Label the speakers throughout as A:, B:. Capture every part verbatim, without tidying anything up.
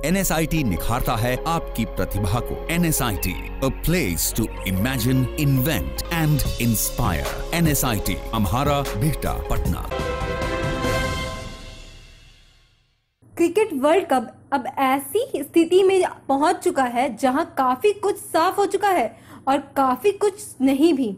A: N S I T निखारता है आपकी प्रतिभा को। N S I T, a place to imagine, invent and inspire. N S I T, Amhara, Bihta, Patna.
B: Cricket world cup अब ऐसी स्थिति में पहुंच चुका है जहां काफी कुछ साफ हो चुका है और काफी कुछ नहीं भी।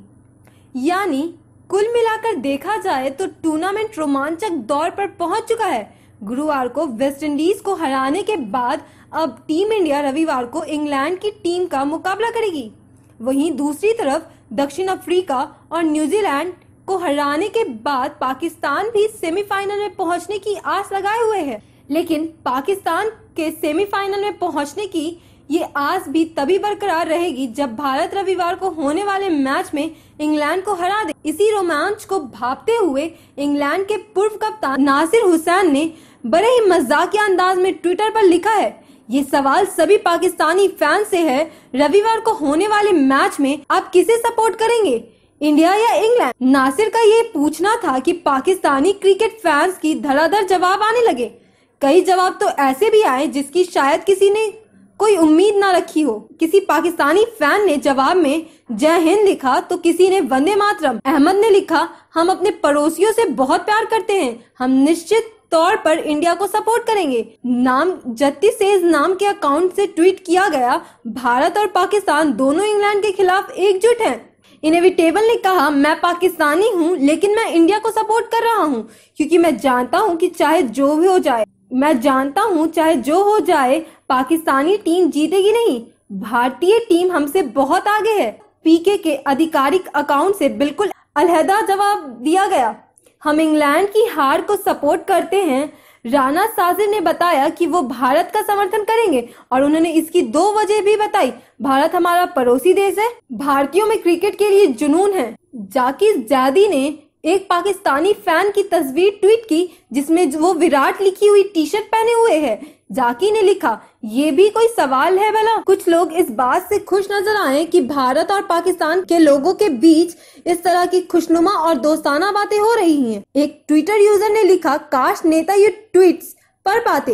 B: यानी कुल मिलाकर देखा जाए तो टूर्नामेंट रोमांचक दौर पर पहुंच चुका है। गुरुवार को वेस्टइंडीज को हराने के बाद अब टीम इंडिया रविवार को इंग्लैंड की टीम का मुकाबला करेगी। वहीं दूसरी तरफ दक्षिण अफ्रीका और न्यूजीलैंड को हराने के बाद पाकिस्तान भी सेमीफाइनल में पहुंचने की आस लगाए हुए है। लेकिन पाकिस्तान के सेमीफाइनल में पहुंचने की ये आस भी तभी बरकरार रहेगी जब भारत रविवार को होने वाले मैच में इंग्लैंड को हरा दे। इसी रोमांच को भांपते हुए इंग्लैंड के पूर्व कप्तान नासिर हुसैन ने बड़े ही मजाकिया अंदाज में ट्विटर पर लिखा है, ये सवाल सभी पाकिस्तानी फैन से है, रविवार को होने वाले मैच में आप किसे सपोर्ट करेंगे, इंडिया या इंग्लैंड? नासिर का ये पूछना था कि पाकिस्तानी क्रिकेट फैंस की धड़ाधड़ जवाब आने लगे। कई जवाब तो ऐसे भी आए जिसकी शायद किसी ने कोई उम्मीद ना रखी हो। किसी पाकिस्तानी फैन ने जवाब में जय हिंद लिखा तो किसी ने वंदे मातरम। अहमद ने लिखा, हम अपने पड़ोसियों से बहुत प्यार करते हैं, हम निश्चित तौर पर इंडिया को सपोर्ट करेंगे। नाम जत्ती सेज नाम के अकाउंट से ट्वीट किया गया, भारत और पाकिस्तान दोनों इंग्लैंड के खिलाफ एकजुट हैं। इनएविटेबल ने कहा, मैं पाकिस्तानी हूँ लेकिन मैं इंडिया को सपोर्ट कर रहा हूँ क्योंकि मैं जानता हूँ कि चाहे जो भी हो जाए मैं जानता हूँ चाहे जो हो जाए पाकिस्तानी टीम जीतेगी नहीं, भारतीय टीम हमसे बहुत आगे है। पीके के आधिकारिक अकाउंट से बिल्कुल अलहदा जवाब दिया गया, हम इंग्लैंड की हार को सपोर्ट करते हैं। राना साजिद ने बताया कि वो भारत का समर्थन करेंगे और उन्होंने इसकी दो वजह भी बताई। भारत हमारा पड़ोसी देश है, भारतीयों में क्रिकेट के लिए जुनून है। जाकिर जादी ने एक पाकिस्तानी फैन की तस्वीर ट्वीट की जिसमें वो विराट लिखी हुई टी शर्ट पहने हुए है। जाकी ने लिखा, ये भी कोई सवाल है भला? कुछ लोग इस बात से खुश नजर आए कि भारत और पाकिस्तान के लोगों के बीच इस तरह की खुशनुमा और दोस्ताना बातें हो रही हैं। एक ट्विटर यूजर ने लिखा, काश नेता ये ट्वीट्स पढ़ पाते।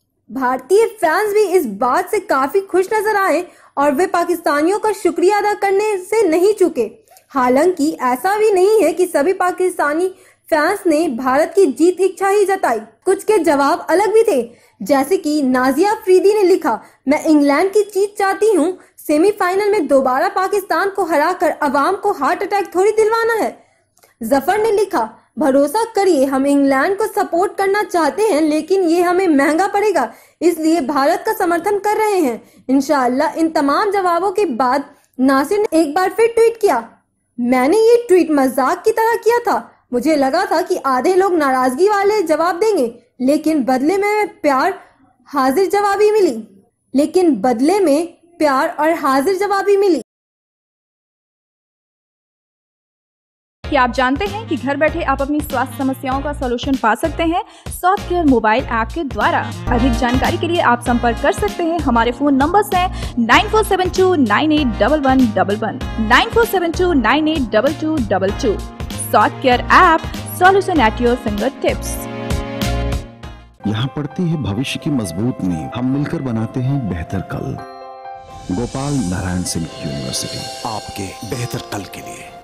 B: भारतीय फैंस भी इस बात से काफी खुश नजर आए और वे पाकिस्तानियों का शुक्रिया अदा करने से नहीं चूके। हालांकि ऐसा भी नहीं है कि सभी पाकिस्तानी फैंस ने भारत की जीत की इच्छा ही जताई। कुछ के जवाब अलग भी थे, जैसे कि नाजिया अफरीदी ने लिखा, मैं इंग्लैंड की जीत चाहती हूँ, सेमीफाइनल में दोबारा पाकिस्तान को हराकर अवाम को हार्ट अटैक थोड़ी दिलवाना है। जफर ने लिखा, भरोसा करिए हम इंग्लैंड को सपोर्ट करना चाहते हैं लेकिन ये हमें महंगा पड़ेगा, इसलिए भारत का समर्थन कर रहे हैं इंशाअल्लाह। इन तमाम जवाबों के बाद नासिर ने एक बार फिर ट्वीट किया, मैंने ये ट्वीट मजाक की तरह किया था, मुझे लगा था कि आधे लोग नाराजगी वाले जवाब देंगे लेकिन बदले में प्यार हाजिर जवाबी मिली लेकिन बदले में प्यार और हाजिर जवाबी मिली।
C: क्या आप जानते हैं कि घर बैठे आप अपनी स्वास्थ्य समस्याओं का सॉल्यूशन पा सकते हैं सॉफ्ट केयर मोबाइल ऐप के द्वारा? अधिक जानकारी के लिए आप संपर्क कर सकते हैं। हमारे फोन नंबर्स हैं nine four seven two nine eight one one one one, nine four seven two nine eight two two two two. Soft care app, solution at your fingertips.
D: यहाँ पड़ती है भविष्य की मजबूत नींव, हम मिलकर बनाते हैं बेहतर कल। गोपाल नारायण सिंह यूनिवर्सिटी, आपके बेहतर कल के लिए।